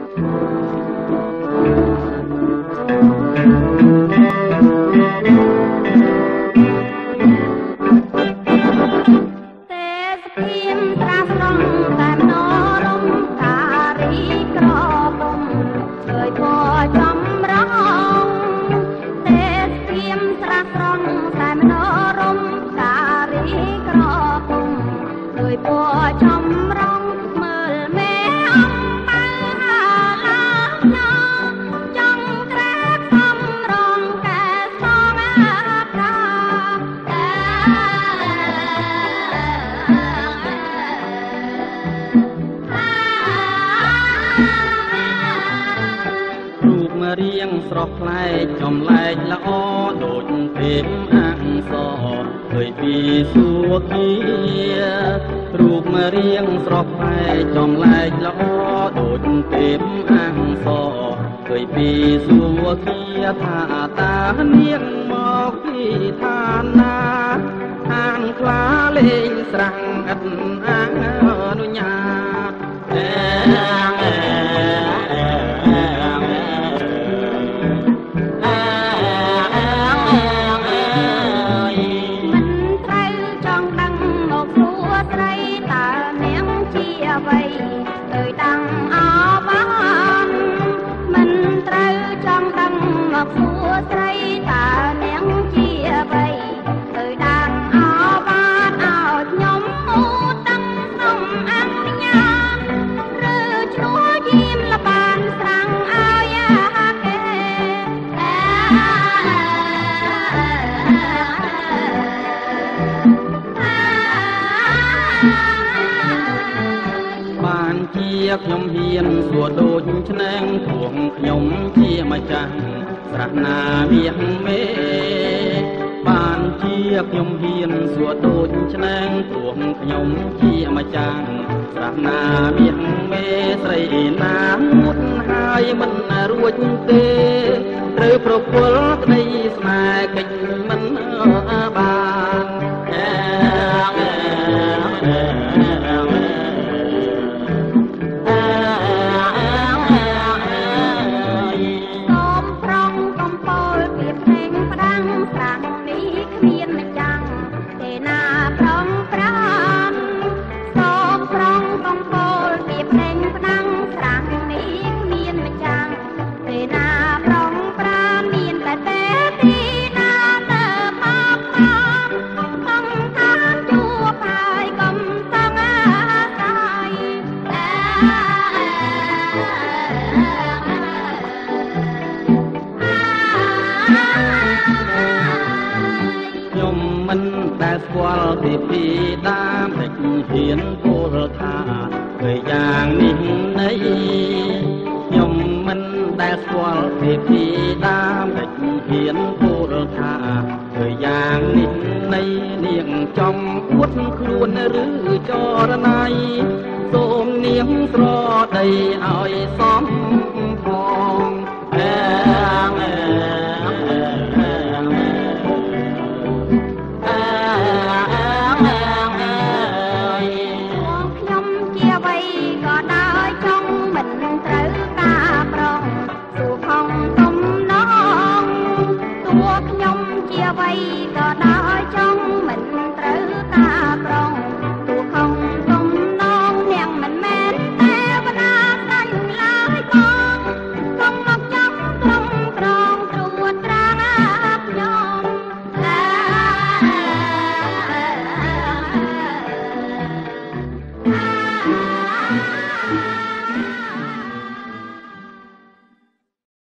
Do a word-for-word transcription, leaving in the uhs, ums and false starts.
រៀងស្រស់ប្លែកចំលែកល្អដូចទេពអក្សរឃើញពីសួគ៌រូបមករៀងស្រស់ប្លែកចំលែកល្អដូចទេពអក្សរឃើញពីសួគ៌ថាតានាងមកពីឋានណាអានខ្លាលេងស្រាំងឥតអនុញ្ញាតខ្ញុំហ៊ានសួរដូចឆ្នាំងព្រោះខ្ញុំជាម្ចាស់ស្រះណាមាសមេបានជាខ្ញុំហ៊ានសួរដូចឆ្នាំងព្រោះខ្ញុំជាម្ចាស់ស្រះណាមាសមេស្រីណាមុតហើយមិនរួចទេត្រូវប្រគល់ក្តីស្នេហ៍កិច្ចមិនបានស្គាល់ពីពីដើមតែហ៊ានពោលថាគឺយ៉ាងនេះនៃខ្ញុំមិនដែលស្គាល់ពីពីដើមតែហ៊ានពោលថាគឺយ៉ាងនេះនៃនាងចំអួតខ្លួនឬចរណៃសូមនាងស្រដីឲ្យសម